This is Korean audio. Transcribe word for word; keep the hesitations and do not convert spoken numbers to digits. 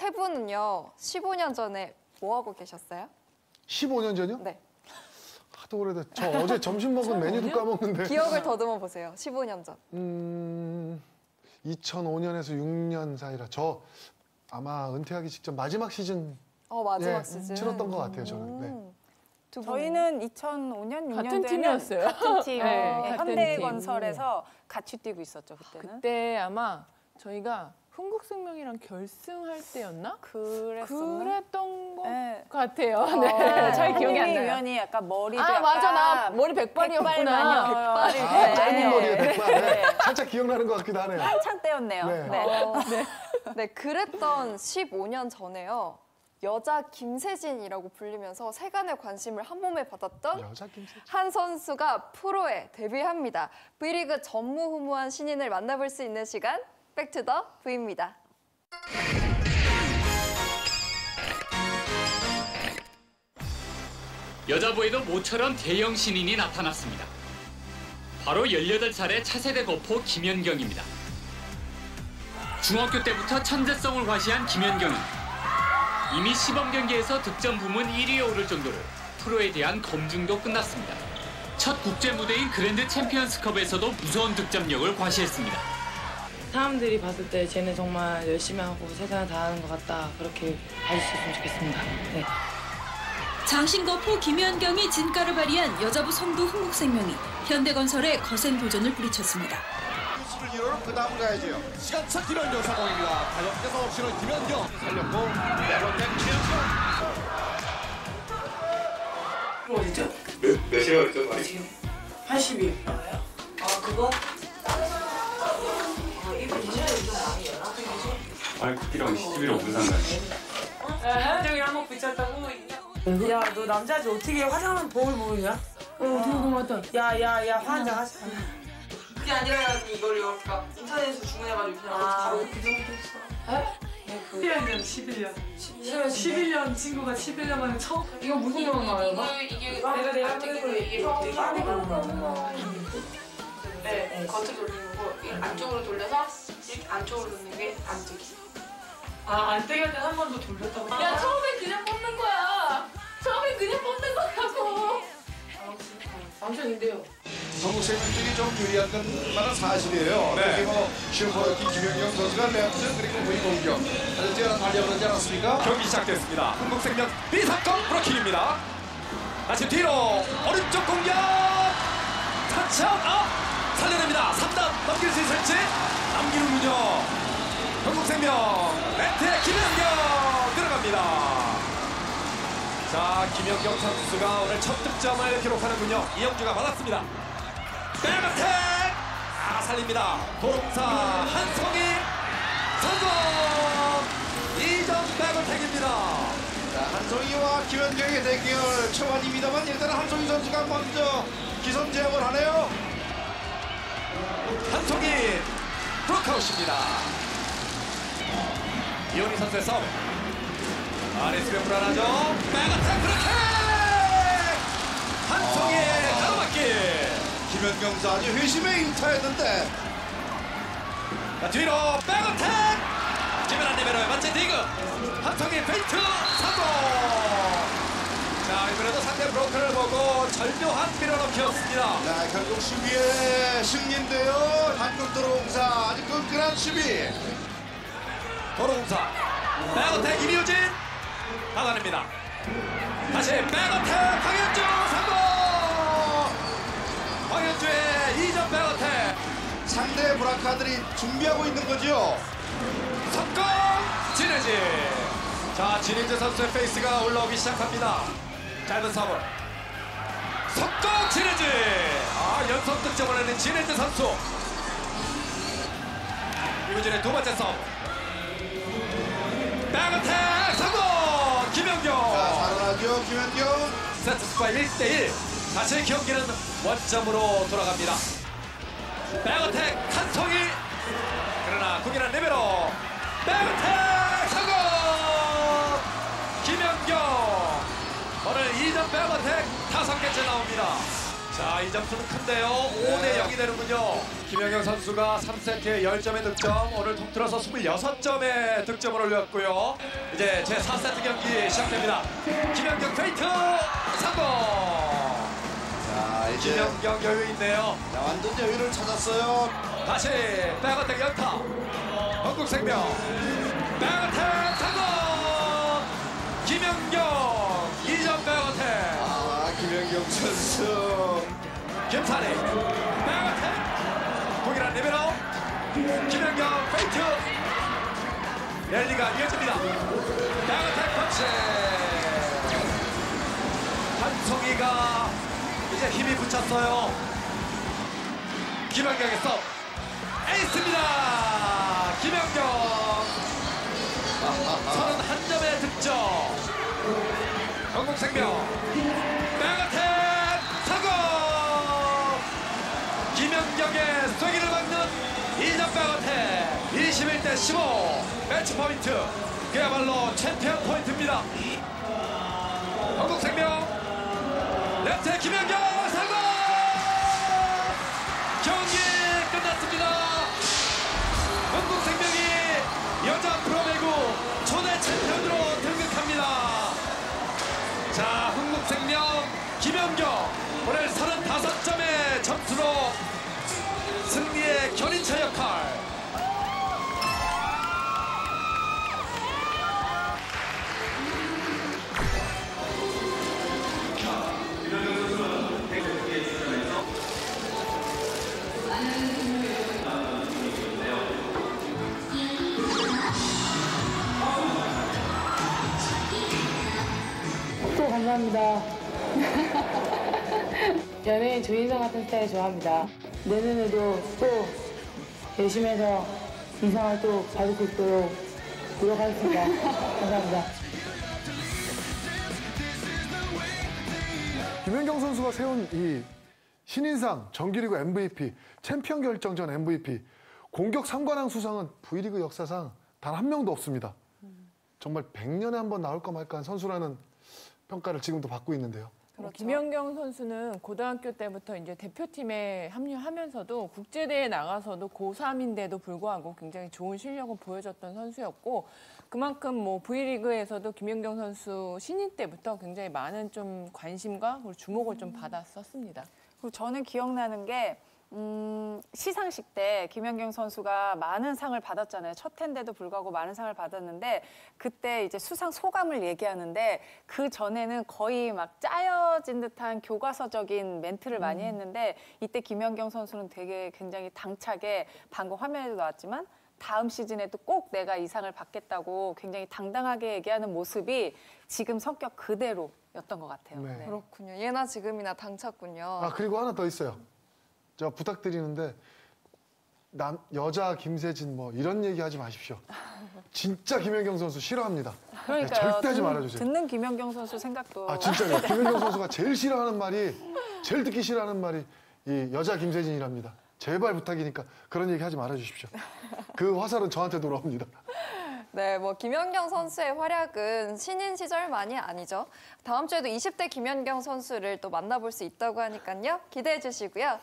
세 분은요, 십오 년 전에 뭐 하고 계셨어요? 십오 년 전이요? 네. 하도 오래됐. 저 어제 점심 먹은 메뉴도 까먹는데. 기억을 더듬어 보세요. 십오 년 전. 음, 이천오 년에서 육 년 사이라 저 아마 은퇴하기 직전 마지막 시즌 어, 마지막 예, 시즌. 치렀던 것 같아요, 저는. 네. 음. 두 분은? 저희는 이천오 년, 육 같은 년도에는 팀이었어요. 같은 팀, 네, 네, 같은 현대건설에서 같이 뛰고 있었죠, 그때는. 그때 아마 저희가 흥국생명이랑 결승할 때였나? 그랬었나? 그랬던 것 네. 같아요. 네, 잘 기억이 안 한림이 나요. 위원이 약간 머리도 아 약간 맞아, 나 머리 백발 백발이었구나. 마녀. 아, 네. 짧은 머리에 백발. 네. 네. 살짝 기억나는 것 같기도 하네요. 한창 때였네요. 네. 네. 어, 네, 그랬던 십오 년 전에요. 여자 김세진이라고 불리면서 세간의 관심을 한 몸에 받았던 여자 김세진. 한 선수가 프로에 데뷔합니다. V리그 전무후무한 신인을 만나볼 수 있는 시간, 백투더 V입니다. 여자부에도 모처럼 대형 신인이 나타났습니다. 바로 열여덟 살의 차세대 거포 김연경입니다. 중학교 때부터 천재성을 과시한 김연경은 이미 시범 경기에서 득점 부문 일 위에 오를 정도로 프로에 대한 검증도 끝났습니다. 첫 국제 무대인 그랜드 챔피언스컵에서도 무서운 득점력을 과시했습니다. 사람들이 봤을 때 쟤는 정말 열심히 하고 최선을 다하는 것 같다. 그렇게 봐주셨으면 좋겠습니다. 네. 장신거포 김연경이 진가를 발휘한 여자부 선두 흥국생명이 현대건설에 거센 도전을 뿌리쳤습니다. 수를 이뤄는 그 다음을 가야죠. 시간차 김연경 성공입니다. 가볍게서 없이는 김연경 살렸고 레버텍 김연경. 어디죠? 몇, 몇 시간 있죠, 말이? 지금 팔십일. 아, 그거? 아, 이분 이제는 좀 많이 열나? 아니, 쿠키랑 시집이랑 무슨 상관이야? 한정이 한번 붙였다고? 야, 너 남자지 어떻게 화장하면 거울 보이냐? 어, 어떻게 보면 야, 야, 야, 화장 하자. 그게 아니라 이걸 이거 인터넷에서 주문해가지고 그냥 바로 그 정도 했어. 에? 십일 년, 십일 년. 십일 년 친구가 십일 년 만에 처음. 이거 무슨 영화인가요? 이거? 이게 내가 내가 찍은 거 이게 되게 안에 그런 거. 네, 겉으로 돌리는 거 안쪽으로 돌려서 이렇게 안쪽으로 넣는 게 안뜨기. 아, 안뜨기 할 때 한 번 더 돌렸다고? 야, 처음에 그냥 뽑는 거야. 처음에 그냥 뽑는 거라고. 당첨인데요. 한국생명 쪽이 좀 유리한 건 만한 사실이에요. 네. 특히 뭐 슈퍼러키 김연경 선수가 레프트 그리고 V 공격 아주 뛰어난 달려을 하지 않았습니까? 경기 시작됐습니다. 흥국생명 비 삼 점 브로킹입니다. 다시 뒤로 오른쪽 공격! 타치아웃! 아! 살려냅니다. 삼 단 넘길 수 있을지? 남기는군요. 흥국생명 멘트의 김연경 들어갑니다. 자, 김연경 선수가 오늘 첫 득점을 기록하는군요. 이영주가 받았습니다. 백어택! 아, 살립니다. 도롱사 한송이 성공! 이 점 백어택입니다. 자, 한송이와 김연경의 대결 초반입니다만 일단 한송이 선수가 먼저 기선 제압을 하네요. 한송이 브로크아웃입니다. 이현희 선수의 서브. 아레스가 불안하죠. 백어택 브로킹! 한송이의 가로막기. 김연경 선수 아주 회심의 인타였는데. 자, 뒤로 백어택! 김연한 리베로의 멋진 디그. 한송이 페인트 성공! 자, 이번에도 상대 브로커를 보고 절묘한 밀어넣기였습니다. 자, 결국 수비의 승리인데요. 한국 도로공사 아주 끈끈한 수비. 도로공사 백어택 이미우진 받아냅니다. 다시 백어택 황현주 성공! 황현주의 이 점 백어택. 상대 브라카들이 준비하고 있는 거죠. 성공! 진해지. 자, 진해지 선수의 페이스가 올라오기 시작합니다. 짧은 서브. 성공! 진해지. 아, 연속 득점을 내는 진해지 선수. 이구진의 두 번째 서브. 백어택 성공! 김연경. 자, 살아나죠, 김연경. 세트 스코어 일 대 일. 다시 경기는 원점으로 돌아갑니다. 백어택 한송이. 그러나 국인한 리베로. 백어택 성공! 김연경. 오늘 이 점 백어택 다섯 개째 나옵니다. 자, 이 점수는 큰데요. 오 대 영이 되는군요. 김연경 선수가 삼 세트에 십 점의 득점, 오늘 통틀어서 이십육 점의 득점을 올렸고요. 이제 제사 세트 경기 시작됩니다. 김연경 페이트 성공! 자, 이제 김연경 여유 있네요. 자, 완전 여유를 찾았어요. 다시 백어택 연타. 한국생명 백어택 성공! 김연경 이 점 백어택. 아, 김연경 선수. 김산희 백어택. 동일한 리베로 김연경 페이트. 랠리가 이어집니다. 백어택 펀치. 한송이가 이제 힘이 붙였어요. 김연경의 서브. 에이스입니다. 김연경 서른한 점의 득점. 한국생명 백어택 성공. 김연경의 쐐기를 막는 이 점 백어택. 이십일 대 십오. 매치 포인트. 그야말로 챔피언 포인트입니다. 한국생명 레프트 김연경 성공. 경기 끝났습니다. 한국생명이 여자 프로배구 초대 챔피언으로 등극합니다. 자, 한국생명 김연경 오늘 서른다섯 점의 점수로 승리의 견인차 역할. 또 감사합니다. 연예인 조인성 같은 스타일 좋아합니다. 내년에도 또 열심히 해서 인상을 또 받을 수 있도록 노력하겠습니다. 감사합니다. 김연경 선수가 세운 이 신인상, 정규리그 엠브이피, 챔피언 결정전 엠브이피, 공격 삼 관왕 수상은 V리그 역사상 단 한 명도 없습니다. 정말 백 년에 한 번 나올까 말까 한 선수라는 평가를 지금도 받고 있는데요. 그렇죠. 김연경 선수는 고등학교 때부터 이제 대표팀에 합류하면서도 국제대회 나가서도 고삼인데도 불구하고 굉장히 좋은 실력을 보여줬던 선수였고, 그만큼 뭐 V리그에서도 김연경 선수 신인 때부터 굉장히 많은 좀 관심과 그리고 주목을 좀 받았었습니다. 그리고 저는 기억나는 게 음, 시상식 때 김연경 선수가 많은 상을 받았잖아요. 첫 해인데도 불구하고 많은 상을 받았는데, 그때 이제 수상 소감을 얘기하는데 그 전에는 거의 막 짜여진 듯한 교과서적인 멘트를 많이 했는데, 이때 김연경 선수는 되게 굉장히 당차게, 방금 화면에도 나왔지만 다음 시즌에도 꼭 내가 이 상을 받겠다고 굉장히 당당하게 얘기하는 모습이 지금 성격 그대로였던 것 같아요. 네. 네. 그렇군요. 예나 지금이나 당찼군요. 아, 그리고 하나 더 있어요. 저 부탁드리는데 남 여자 김세진 뭐 이런 얘기 하지 마십시오. 진짜 김연경 선수 싫어합니다. 그러니까요. 네, 절대 하지 듣- 말아주세요. 듣는 김연경 선수 생각도. 아, 진짜요. 김연경 선수가 제일 싫어하는 말이, 제일 듣기 싫어하는 말이 이 여자 김세진이랍니다. 제발 부탁이니까 그런 얘기 하지 말아주십시오. 그 화살은 저한테 돌아옵니다. 네, 뭐 김연경 선수의 활약은 신인 시절만이 아니죠. 다음 주에도 이십 대 김연경 선수를 또 만나볼 수 있다고 하니까요. 기대해 주시고요.